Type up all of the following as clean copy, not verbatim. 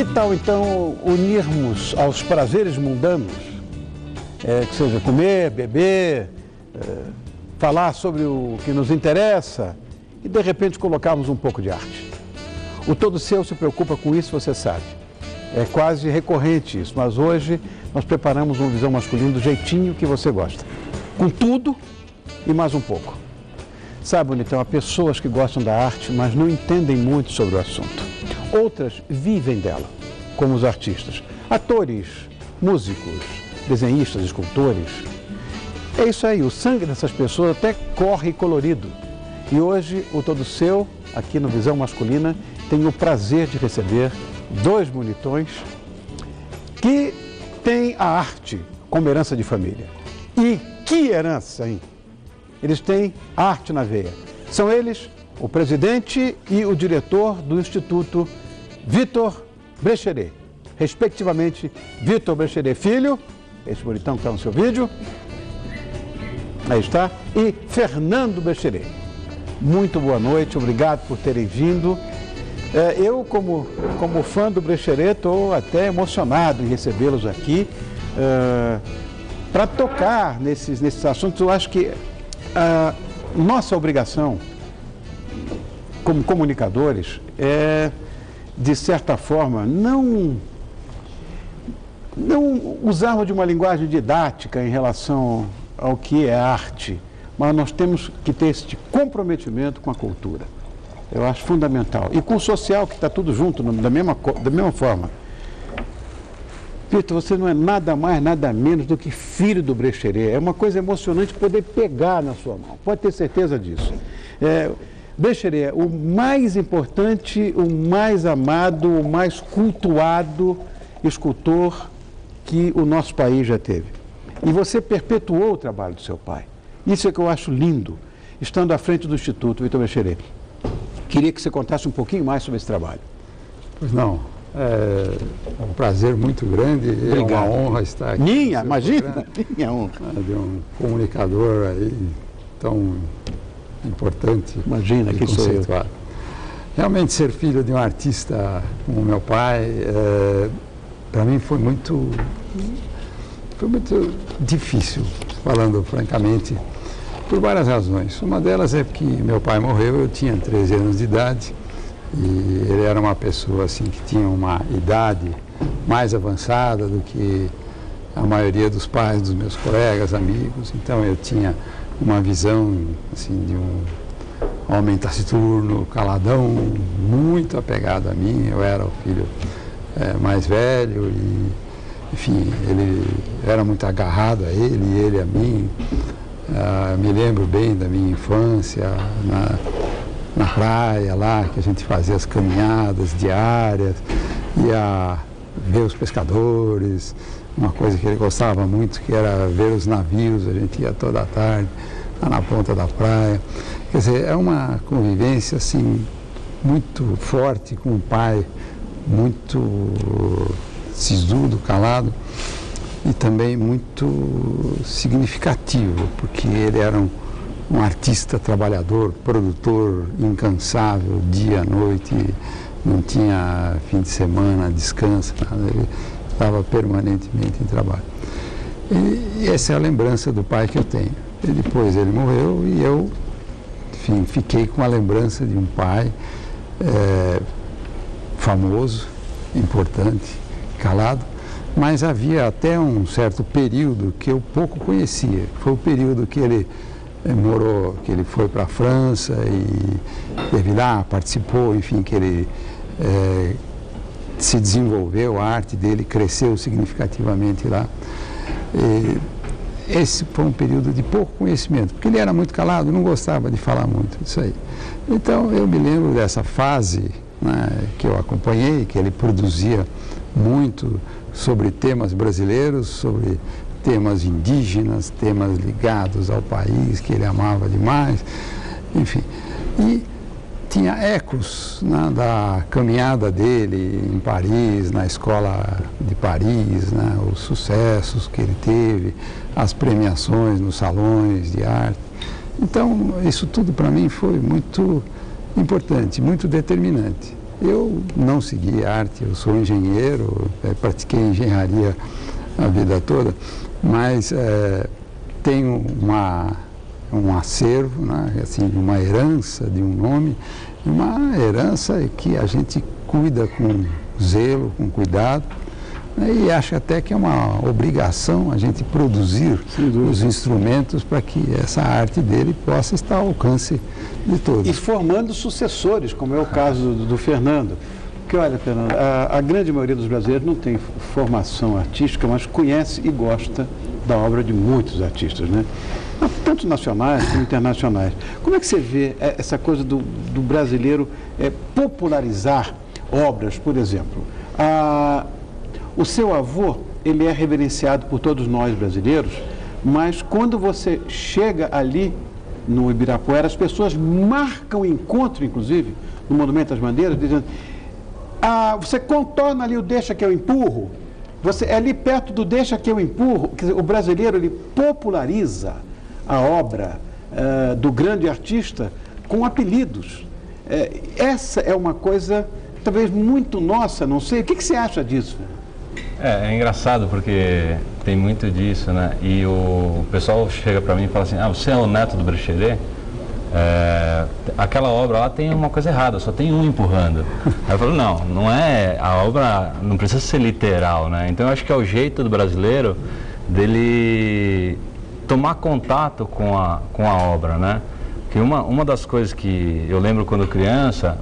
Que tal então unirmos aos prazeres mundanos, que seja comer, beber, falar sobre o que nos interessa e de repente colocarmos um pouco de arte? O Todo Seu se preocupa com isso, você sabe. É quase recorrente isso, mas hoje nós preparamos uma visão masculina do jeitinho que você gosta. Com tudo e mais um pouco. Sabe, Bonitão, há pessoas que gostam da arte, mas não entendem muito sobre o assunto. Outras vivem dela, como os artistas. Atores, músicos, desenhistas, escultores. É isso aí, o sangue dessas pessoas até corre colorido. E hoje o Todo Seu, aqui no Visão Masculina, tem o prazer de receber dois bonitões que têm a arte como herança de família. E que herança, hein? Eles têm arte na veia. São eles o presidente e o diretor do Instituto Vitor Brecheret. Respectivamente, Vitor Brecheret Filho, esse bonitão que está no seu vídeo, aí está, e Fernando Brecheret. Muito boa noite, obrigado por terem vindo. Eu, como fã do Brecheret, estou até emocionado em recebê-los aqui para tocar nesses assuntos. Eu acho que nossa obrigação como comunicadores é, de certa forma, não usarmos de uma linguagem didática em relação ao que é arte, mas nós temos que ter esse comprometimento com a cultura. Eu acho fundamental. E com o social, que está tudo junto, da mesma forma. Vitor, você não é nada mais, nada menos do que filho do Brecheret. É uma coisa emocionante poder pegar na sua mão. Pode ter certeza disso. Brecheret, o mais importante, o mais amado, o mais cultuado escultor que o nosso país já teve. E você perpetuou o trabalho do seu pai. Isso é que eu acho lindo, estando à frente do Instituto Vitor Brecheret. Queria que você contasse um pouquinho mais sobre esse trabalho. Pois não, é um prazer muito grande, obrigado. É uma honra estar aqui. Minha, imagina, minha honra. De um comunicador aí tão importante. Imagina, que sou eu. Realmente ser filho de um artista como meu pai, para mim foi muito difícil, falando francamente, por várias razões. Uma delas é que meu pai morreu, eu tinha 13 anos de idade e ele era uma pessoa assim que tinha uma idade mais avançada do que a maioria dos pais dos meus colegas, amigos. Então eu tinha uma visão assim de um homem taciturno, caladão, muito apegado a mim. Eu era o filho mais velho e, enfim, ele era muito agarrado a ele e ele a mim. Me lembro bem da minha infância na praia lá, que a gente fazia as caminhadas diárias, ia ver os pescadores, uma coisa que ele gostava muito, que era ver os navios, a gente ia toda a tarde lá na ponta da praia. Quer dizer, é uma convivência assim muito forte com o pai, muito sisudo, calado, e também muito significativo, porque ele era um artista trabalhador, produtor, incansável, dia, noite, não tinha fim de semana, descanso, nada, ele estava permanentemente em trabalho. E essa é a lembrança do pai que eu tenho. E depois ele morreu e eu, enfim, fiquei com a lembrança de um pai famoso, importante, calado, mas havia até um certo período que eu pouco conhecia. Foi o período que ele morou, que ele foi para a França e esteve lá, participou, enfim, que ele se desenvolveu, a arte dele cresceu significativamente lá. E esse foi um período de pouco conhecimento, porque ele era muito calado, não gostava de falar muito disso aí. Então eu me lembro dessa fase, né, que eu acompanhei, que ele produzia muito sobre temas brasileiros, sobre temas indígenas, temas ligados ao país, que ele amava demais, enfim. E tinha ecos, né, da caminhada dele em Paris, na escola de Paris, né, os sucessos que ele teve, as premiações nos salões de arte. Então, isso tudo para mim foi muito importante, muito determinante. Eu não segui arte, eu sou engenheiro, pratiquei engenharia a vida toda, mas tenho um acervo, né, assim, uma herança de um nome, uma herança que a gente cuida com zelo, com cuidado, né, e acho até que é uma obrigação a gente produzir os instrumentos para que essa arte dele possa estar ao alcance de todos. E formando sucessores, como é o caso do Fernando. Porque, olha, Fernando, a grande maioria dos brasileiros não tem formação artística, mas conhece e gosta da obra de muitos artistas, né? Tanto nacionais como internacionais. Como é que você vê essa coisa do brasileiro popularizar obras, por exemplo? O seu avô, ele é reverenciado por todos nós brasileiros, mas quando você chega ali no Ibirapuera, as pessoas marcam o encontro, inclusive, no Monumento às Bandeiras, dizendo: você contorna ali o deixa que eu empurro, você é ali perto do deixa que eu empurro. Quer dizer, o brasileiro, ele populariza a obra do grande artista com apelidos. Essa é uma coisa talvez muito nossa, não sei. O que você acha disso? É engraçado porque tem muito disso, né? E o pessoal chega para mim e fala assim: você é o neto do Brecheret? Aquela obra lá tem uma coisa errada, só tem um empurrando. Aí eu falo: não é, a obra não precisa ser literal, né? Então eu acho que é o jeito do brasileiro dele tomar contato com a obra, né? Que uma das coisas que eu lembro quando criança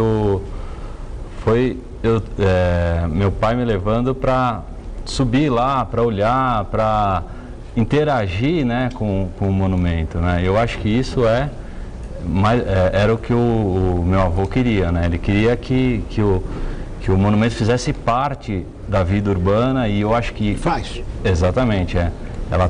foi meu pai me levando para subir lá, para olhar, para interagir, né, com o monumento, né? Eu acho que isso era o que o meu avô queria, né? Ele queria que o monumento fizesse parte da vida urbana, e eu acho que faz. Exatamente, ela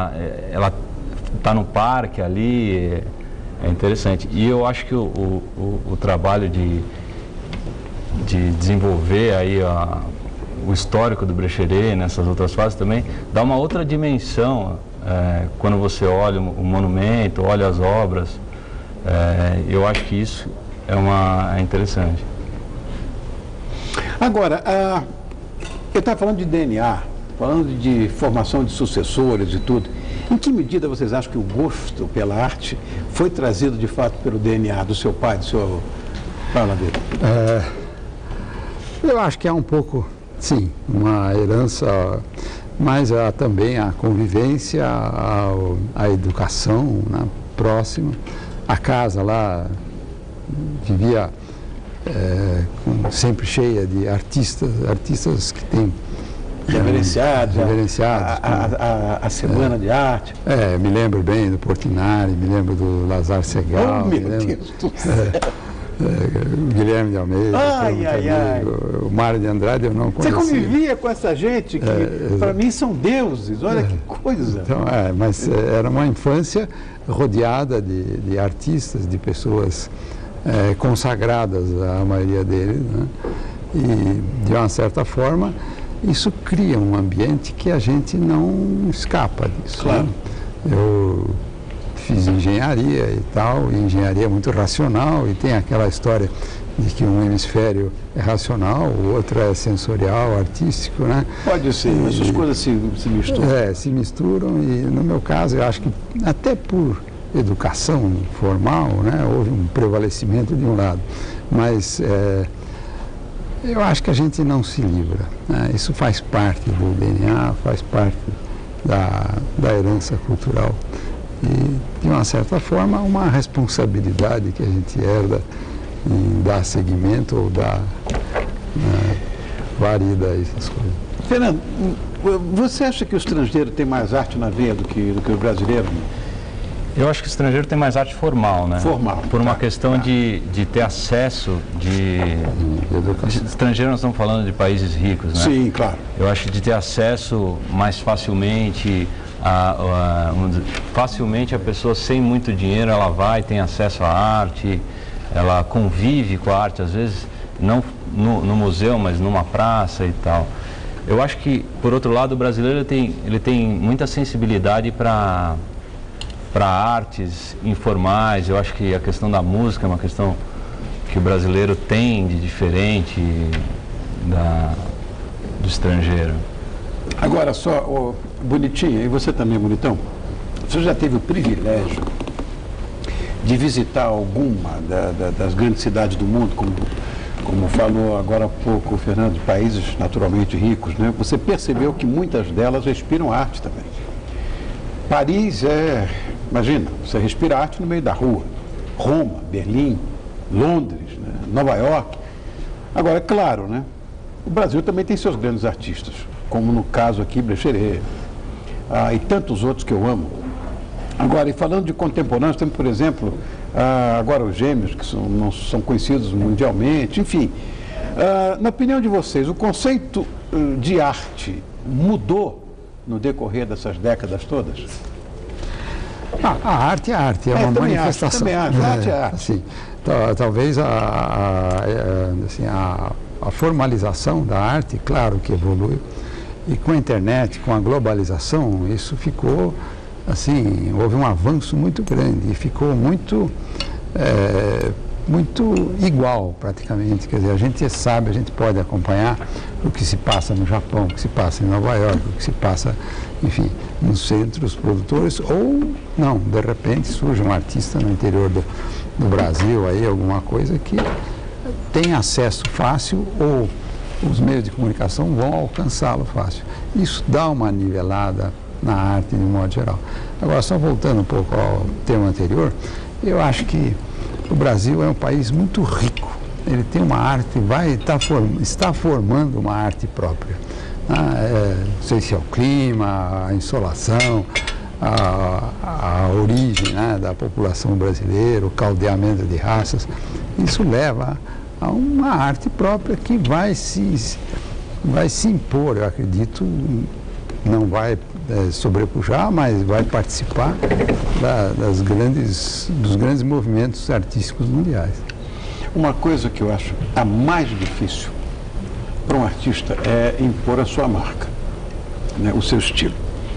tá no parque ali, é interessante. E eu acho que o trabalho de desenvolver aí o histórico do Brecheret nessas outras fases também dá uma outra dimensão quando você olha o monumento, olha as obras. Eu acho que isso é interessante. Agora, eu estava falando de DNA, falando de formação de sucessores e tudo. Em que medida vocês acham que o gosto pela arte foi trazido de fato pelo DNA do seu pai, do seu avô? Fala dele. Eu acho que é um pouco, sim, uma herança, mas também a convivência, a educação, né, próxima. A casa lá vivia sempre cheia de artistas que têm reverenciados, a Semana de Arte. Me lembro bem do Portinari, me lembro do Lazar Segal. Oh, meu Deus do céu! Guilherme de Almeida, o Mário de Andrade eu não conhecia. Você convivia com essa gente que para mim são deuses, olha que coisa. Então, mas era uma infância rodeada de artistas, de pessoas consagradas, a maioria deles, né? E de uma certa forma isso cria um ambiente que a gente não escapa disso. Claro. Né? Eu fiz engenharia e tal, e engenharia é muito racional, e tem aquela história de que um hemisfério é racional, o outro é sensorial, artístico, né? Pode ser, essas coisas se misturam. Se misturam, e no meu caso eu acho que até por educação formal, né, houve um prevalecimento de um lado, mas eu acho que a gente não se livra, né? Isso faz parte do DNA, faz parte da herança cultural. E, de uma certa forma, uma responsabilidade que a gente herda em dar seguimento ou dar guarida a essas coisas. Fernando, você acha que o estrangeiro tem mais arte na veia do que o brasileiro? Eu acho que o estrangeiro tem mais arte formal, né? Formal. Por uma questão de ter acesso de estrangeiro, nós estamos falando de países ricos, né? Sim, claro. Eu acho que de ter acesso mais facilmente, facilmente a pessoa sem muito dinheiro, ela vai, tem acesso à arte, ela convive com a arte, às vezes não no museu, mas numa praça e tal. Eu acho que, por outro lado, o brasileiro ele tem muita sensibilidade para artes informais. Eu acho que a questão da música é uma questão que o brasileiro tem de diferente do estrangeiro. Agora só, Bonitinha, e você também, Bonitão, você já teve o privilégio de visitar alguma das grandes cidades do mundo, como falou agora há pouco o Fernando, de países naturalmente ricos, né? Você percebeu que muitas delas respiram arte também. Paris imagina, você respira arte no meio da rua. Roma, Berlim, Londres, né? Nova York. Agora, é claro, né? O Brasil também tem seus grandes artistas, como no caso aqui, Brecheret, e tantos outros que eu amo. Agora, e falando de contemporâneos, temos, por exemplo, agora os gêmeos, que não são conhecidos mundialmente, enfim. Na opinião de vocês, o conceito de arte mudou no decorrer dessas décadas todas? A arte é arte, é uma manifestação. Também acho, arte é arte. Assim, talvez a formalização da arte, claro que evoluiu, e com a internet, com a globalização, isso ficou, assim, houve um avanço muito grande e ficou muito igual praticamente, quer dizer, a gente sabe, a gente pode acompanhar o que se passa no Japão, o que se passa em Nova York, o que se passa, enfim, nos centros produtores, ou não, de repente surge um artista no interior do Brasil, aí alguma coisa que tem acesso fácil ou os meios de comunicação vão alcançá-lo fácil. Isso dá uma nivelada na arte de modo geral. Agora, só voltando um pouco ao tema anterior, eu acho que o Brasil é um país muito rico. Ele tem uma arte, está formando uma arte própria. Não sei se é o clima, a insolação, a origem, né, da população brasileira, o caldeamento de raças. Isso leva a uma arte própria que vai se impor, eu acredito, não vai sobrepujar, mas vai participar dos grandes movimentos artísticos mundiais. Uma coisa que eu acho a mais difícil para um artista é impor a sua marca, né, o seu estilo.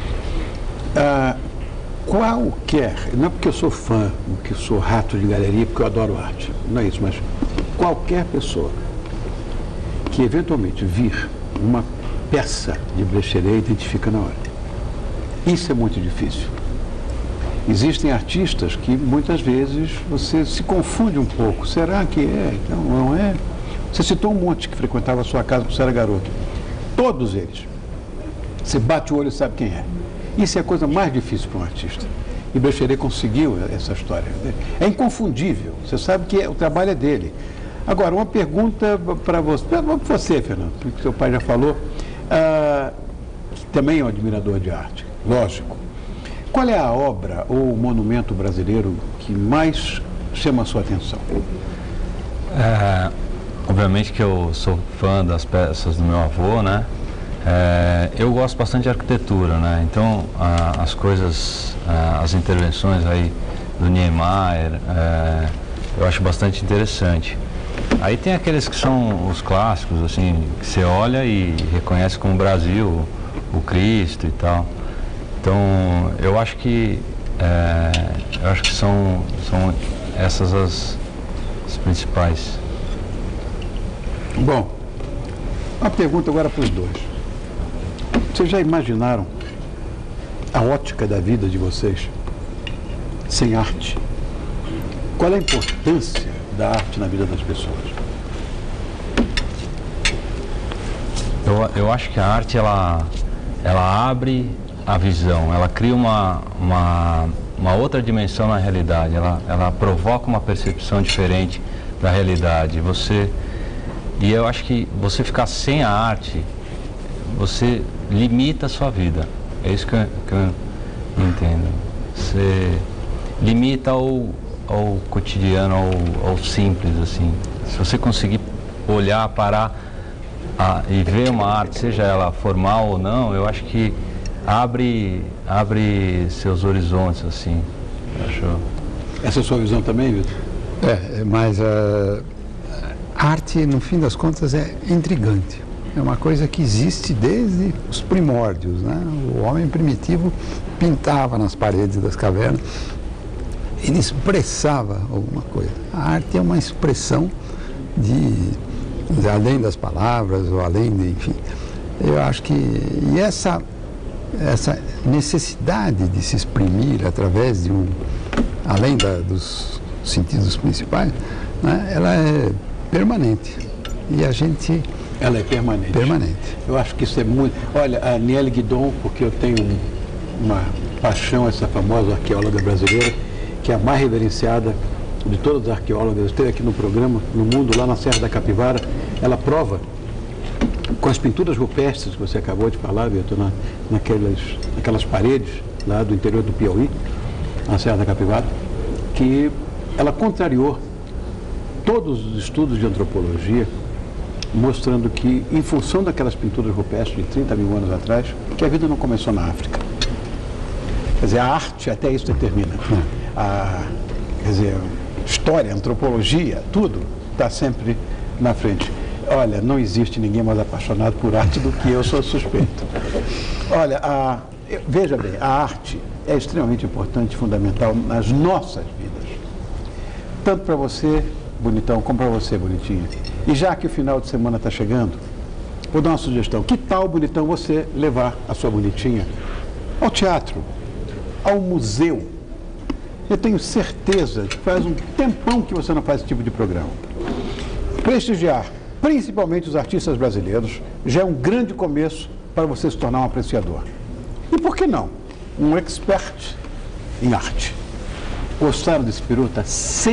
Qualquer, não é porque eu sou fã, porque eu sou rato de galeria, porque eu adoro arte, não é isso, mas qualquer pessoa que eventualmente vir uma peça de Brecheret identifica na hora. Isso é muito difícil. Existem artistas que muitas vezes você se confunde um pouco. Será que é? Então, não é? Você citou um monte que frequentava a sua casa quando você era garoto. Todos eles. Você bate o olho e sabe quem é. Isso é a coisa mais difícil para um artista. E Brecheret conseguiu essa história. É inconfundível. Você sabe que o trabalho é dele. Agora, uma pergunta para você, Fernando, porque seu pai já falou, que também é um admirador de arte, lógico. Qual é a obra ou o monumento brasileiro que mais chama a sua atenção? Obviamente que eu sou fã das peças do meu avô, né? Eu gosto bastante de arquitetura, né? Então, as coisas, as intervenções aí do Niemeyer, eu acho bastante interessante. Aí tem aqueles que são os clássicos, assim, que você olha e reconhece como Brasil, o Cristo e tal. Então, eu acho que são essas as principais. Bom, uma pergunta agora para os dois. Vocês já imaginaram a ótica da vida de vocês sem arte? Qual é a importância da arte na vida das pessoas? Eu acho que a arte, ela abre a visão, ela cria uma outra dimensão na realidade, ela provoca uma percepção diferente da realidade. E eu acho que você ficar sem a arte, você limita a sua vida. É isso que eu entendo. Você limita ao cotidiano, ao simples, assim. Se você conseguir olhar, parar e ver uma arte, seja ela formal ou não, eu acho que abre seus horizontes, assim. Essa é a sua visão também, Vitor? Mas a arte, no fim das contas, é intrigante. É uma coisa que existe desde os primórdios, né? O homem primitivo pintava nas paredes das cavernas ele expressava alguma coisa. A arte é uma expressão além das palavras, ou além de, enfim. Eu acho que essa necessidade de se exprimir através de além dos sentidos principais, né, ela é permanente. E a gente... Ela é permanente. Permanente. Eu acho que isso é muito... Olha, a Niele Guidon, porque eu tenho uma paixão, essa famosa arqueóloga brasileira, que é a mais reverenciada de todas as arqueólogas, esteve aqui no programa, no mundo, lá na Serra da Capivara, ela prova com as pinturas rupestres que você acabou de falar, Vitor, naquelas paredes lá do interior do Piauí, na Serra da Capivara, que ela contrariou todos os estudos de antropologia, mostrando que, em função daquelas pinturas rupestres de 30 mil anos atrás, que a vida não começou na África. Quer dizer, a arte até isso determina. Quer dizer, história, antropologia, tudo está sempre na frente. Olha, não existe ninguém mais apaixonado por arte do que eu, sou suspeito. Olha, veja bem, a arte é extremamente importante e fundamental nas nossas vidas. Tanto para você, bonitão, como para você, bonitinha. E já que o final de semana está chegando, vou dar uma sugestão. Que tal, bonitão, você levar a sua bonitinha ao teatro, ao museu? Eu tenho certeza que faz um tempão que você não faz esse tipo de programa. Prestigiar, principalmente os artistas brasileiros, já é um grande começo para você se tornar um apreciador. E por que não? Um expert em arte. Gostaram desse peru? Está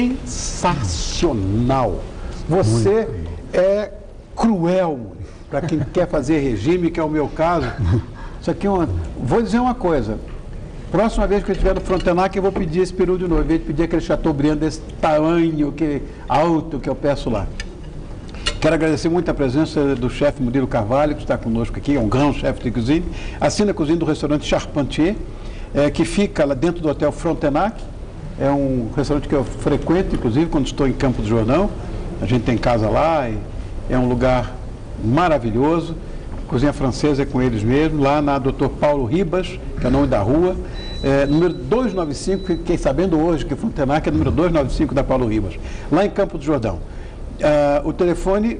sensacional. Você é cruel para quem quer fazer regime, que é o meu caso. Isso aqui é uma... Vou dizer uma coisa. Próxima vez que eu estiver no Frontenac, eu vou pedir esse peru de novo, em vez de pedir aquele Chateaubriand desse tamanho alto que eu peço lá. Quero agradecer muito a presença do chefe Murilo Carvalho, que está conosco aqui, é um grande chefe de cozinha. Assina a cozinha do restaurante Charpentier, que fica lá dentro do Hotel Frontenac. É um restaurante que eu frequento, inclusive, quando estou em Campos do Jordão. A gente tem casa lá e é um lugar maravilhoso. Cozinha francesa é com eles mesmo, lá na Dr. Paulo Ribas, que é o nome da rua. Número 295, fiquei sabendo hoje que o Frontenac é número 295 da Paulo Ribas, lá em Campos do Jordão. O telefone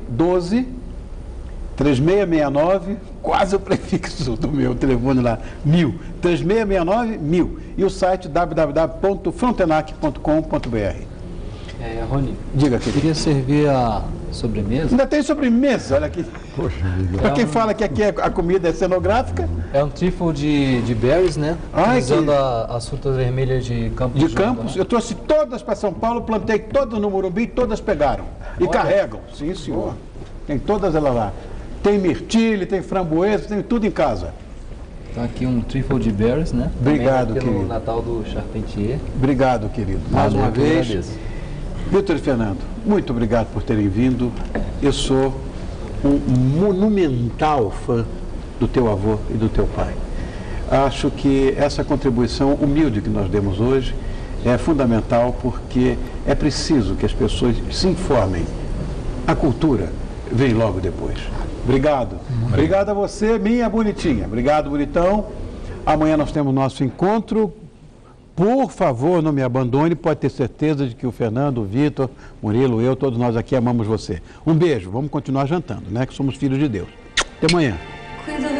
12-3669, quase o prefixo do meu telefone lá, 1000, 3669-1000. E o site www.frontenac.com.br. Rony, diga, querido. Queria servir a sobremesa. Ainda tem sobremesa, olha aqui. Poxa vida. Para quem fala que aqui a comida é cenográfica. É um trifle de berries, né? Usando as frutas vermelhas de Campos. De Campos. Eu trouxe todas para São Paulo, plantei todas no Morumbi, todas pegaram. E carregam. Sim, senhor. Tem todas elas lá. Tem mirtile, tem framboesa, tem tudo em casa. Então aqui um trifle de berries, né? Obrigado, querido. querido. No Natal do Charpentier. Obrigado, querido. Mais uma vez. Agradeço. Vitor e Fernando, muito obrigado por terem vindo. Eu sou um monumental fã do teu avô e do teu pai. Acho que essa contribuição humilde que nós demos hoje é fundamental, porque é preciso que as pessoas se informem. A cultura vem logo depois. Obrigado. Obrigado a você, minha bonitinha. Obrigado, bonitão. Amanhã nós temos nosso encontro. Por favor, não me abandone, pode ter certeza de que o Fernando, o Vitor, Murilo, eu, todos nós aqui amamos você. Um beijo, vamos continuar jantando, né? Que somos filhos de Deus. Até amanhã.